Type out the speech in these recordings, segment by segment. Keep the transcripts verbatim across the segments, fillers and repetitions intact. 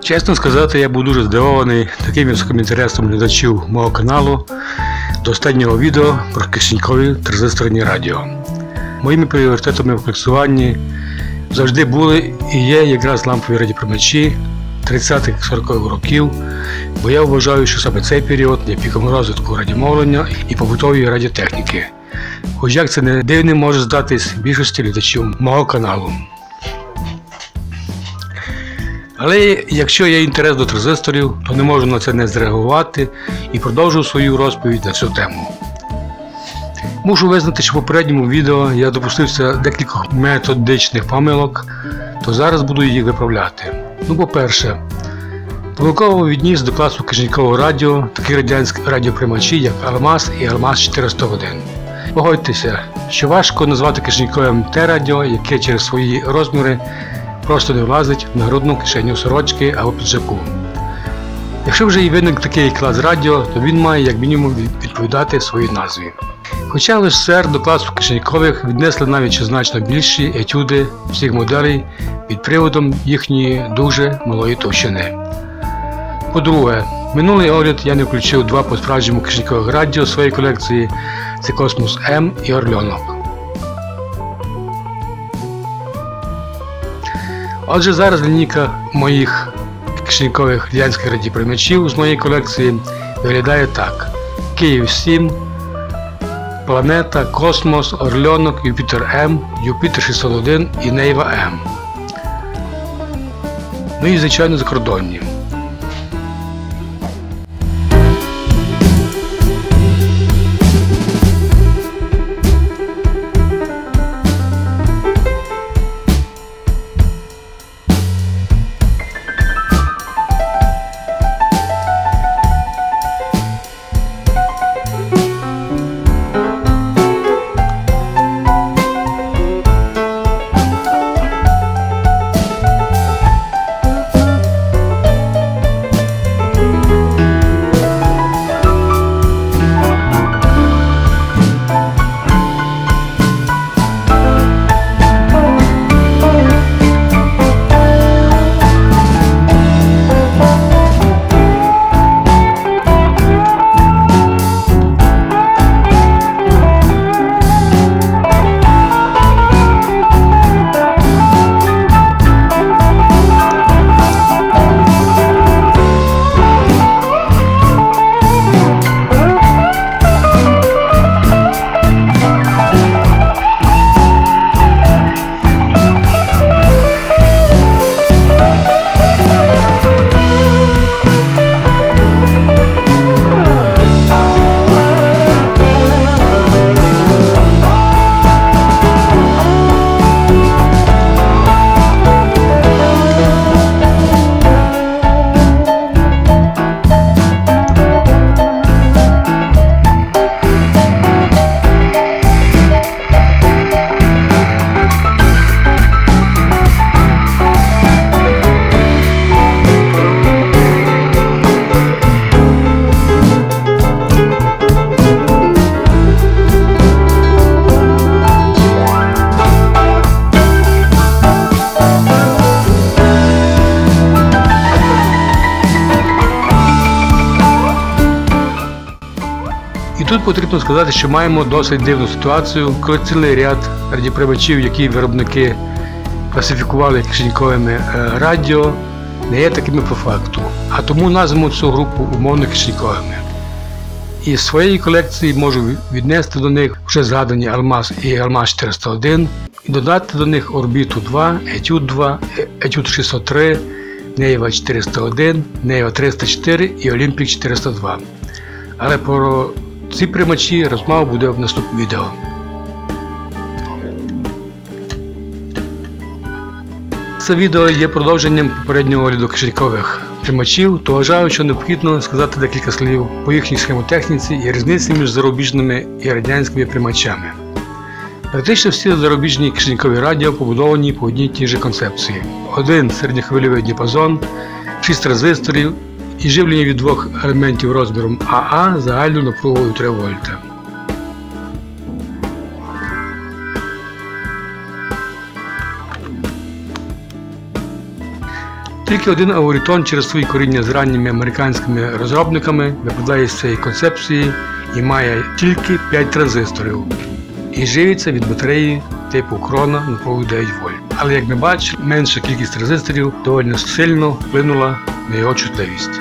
Чесно сказати, я був дуже здивований таким високим інтересом глядачів мого каналу до останнього відео про кишенькові транзисторні радіо. Моїми пріоритетами в колекціюванні завжди були і є якраз лампові радіоприймачі тридцятих-сорокових років, бо я вважаю, що саме цей період є піком розвитку радіомовлення і побутової радіотехніки. Хоч як це не дивно може здатись більшості глядачів мого каналу. Але якщо є інтерес до транзисторів, то не можу на це не зреагувати і продовжую свою розповідь на цю тему. Мушу визнати, що в попередньому відео я допустився декількох методичних помилок, то зараз буду їх виправляти. Ну, по-перше, помилково відніс до класу кишенькового радіо такі радянські радіоприймачі, як Алмаз і Алмаз чотириста один. Погодьтеся, що важко назвати кишеньковим те радіо, яке через свої розміри просто не влазить в нагрудну кишеню сорочки або піджаку. Якщо вже і виник такий клас радіо, то він має як мінімум відповідати своїй назві. Хоча лише СССР до класу кишенькових віднесли навіть ще значно більші етюди всіх моделей під приводом їхньої дуже малої товщини. По-друге, минулий огляд я не включив два по-справжньому кишенькових радіо своєї колекції – це Космос М і Орльонок. Отже, зараз лінійка моїх кишенькових радянських радіоприймачів з моєї колекції виглядає так: Київ сім, Планета, Космос, Орльонок, Юпітер М, Юпітер шістсот один і Нейва М. Ну і звичайно закордонні. І тут потрібно сказати, що маємо досить дивну ситуацію, коли цілий ряд радіоприймачів, які виробники класифікували кишеньковими радіо, не є такими по факту, а тому назвемо цю групу умовно кишеньковими. Із своєї колекції можу віднести до них вже згадані Алмаз і Алмаз чотириста один і додати до них Орбіту два, Етюд два, Етюд шістсот три, Нейва чотириста один, Нейва триста чотири і Олімпік чотириста два. Але про ці приймачі розмова буде в наступному відео. Це відео є продовженням попереднього огляду кишенькових приймачів, то вважаю, що необхідно сказати декілька слів по їхній схемотехніці і різниці між зарубіжними і радянськими приймачами. Практично всі зарубіжні кишенькові радіо побудовані по одній тій же концепції. Один середньохвильовий діапазон, шість транзисторів і живлення від двох елементів розміром АА загальною напругою три вольта. Тільки один Аурітон через свої коріння з ранніми американськими розробниками випадає з цієї концепції і має тільки п'ять транзисторів. І живиться від батареї типу крона напругою дев'ять вольт. Але як ми бачимо, менша кількість транзисторів доволі сильно вплинула на його чутливість.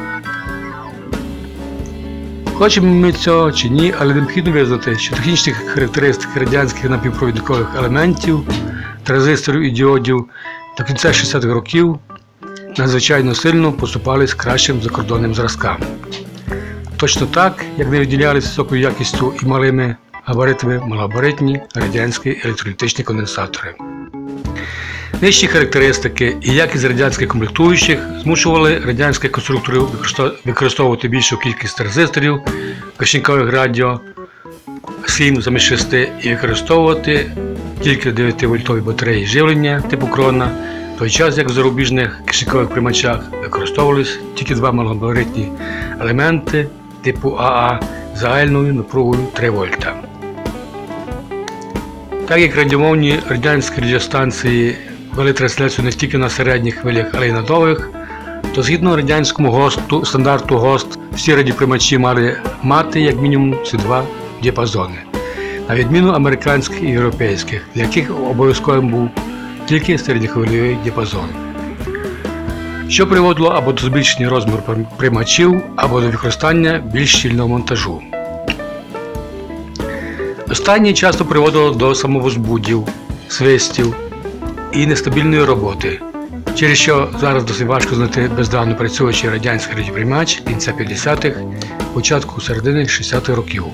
Хочемо ми цього чи ні, але необхідно визнати, що технічні характеристики радянських напівпровідникових елементів, транзисторів і діодів до кінця шістдесятих років надзвичайно сильно поступались кращим закордонним зразкам. Точно так, як не виділялися високою якістю і малими габаритами малогабаритні радянські електролітичні конденсатори. Нижчі характеристики і якість радянських комплектуючих змушували радянських конструкторів використовувати більшу кількість транзисторів кишенькових радіо сім замість шести і використовувати тільки дев'ятивольтові батареї живлення типу крона, в той час як в зарубіжних кишенькових приймачах використовувалися тільки два малогабаритні елементи типу АА з загальною напругою три вольта. Так як радіомовні радянські радіостанції вели трансляцію не тільки на середніх хвилях, але й на довгих, то згідно радянському ГОСТу, стандарту ГОСТ, всі радіоприймачі мали мати як мінімум ці два діапазони, на відміну американських і європейських, для яких обов'язковим був тільки середньохвильовий діапазон, що приводило або до збільшення розміру приймачів, або до використання більш щільного монтажу. Останнє часто приводило до самовозбудів, свистів і нестабільної роботи, через що зараз досить важко знайти бездоганно працюючий радянський радіоприймач кінця п'ятдесятих, початку середини шістдесятих років.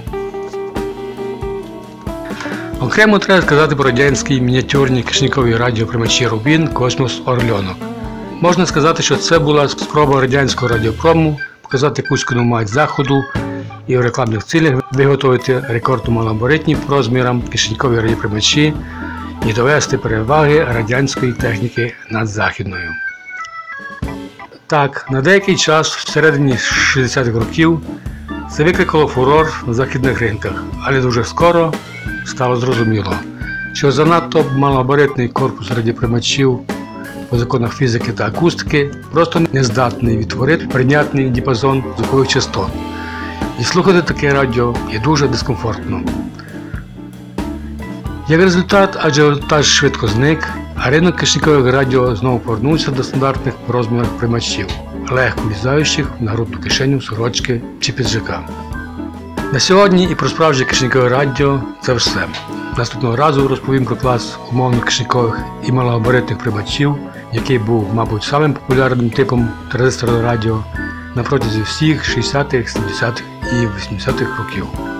Окремо треба сказати про радянські мініатюрні кишенькові радіоприймачі Рубін, Космос, Орльонок. Можна сказати, що це була спроба радянського радіопрому показати якусь мать заходу і в рекламних цілях виготовити рекордно малогабаритні по розмірам кишенькові радіоприймачі і довести переваги радянської техніки над західною. Так, на деякий час всередині шістдесятих років це викликало фурор на західних ринках, але дуже скоро стало зрозуміло, що занадто малогабаритний корпус радіоприймачів по законах фізики та акустики просто не здатний відтворити прийнятний діапазон звукових частот. І слухати таке радіо є дуже дискомфортно. Як результат, ажіотаж швидко зник, а ринок кишенькових радіо знову повернувся до стандартних по розмірах приймачів, легко влізаючих в нагрудну кишеню сорочки чи піджака. На сьогодні і про справжнє кишенькове радіо це все. Наступного разу розповім про клас умовно кишенькових і малогабаритних приймачів, який був, мабуть, самим популярним типом транзисторного радіо на протязі всіх шістдесятих, сімдесятих і вісімдесятих років.